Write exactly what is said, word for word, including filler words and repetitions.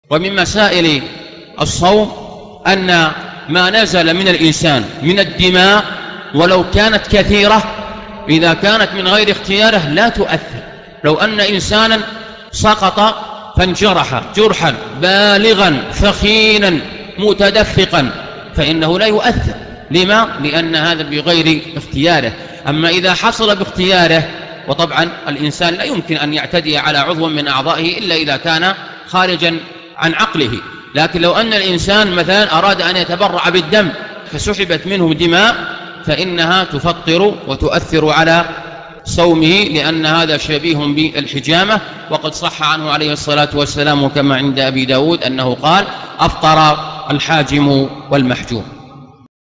ومن مسائل الصوم أن ما نزل من الإنسان من الدماء ولو كانت كثيرة إذا كانت من غير اختياره لا تؤثر. لو أن إنسانا سقط فانجرح جرحا بالغا ثخينا متدفقا فإنه لا يؤثر. لما؟ لأن هذا بغير اختياره. أما إذا حصل باختياره، وطبعا الإنسان لا يمكن أن يعتدي على عضو من أعضائه إلا إذا كان خارجا عن عقله، لكن لو أن الإنسان مثلا أراد أن يتبرع بالدم فسحبت منه دماء فإنها تفطر وتؤثر على صومه، لأن هذا شبيه بالحجامة. وقد صح عنه عليه الصلاة والسلام كما عند أبي داود أنه قال: أفطر الحاجم والمحجوم.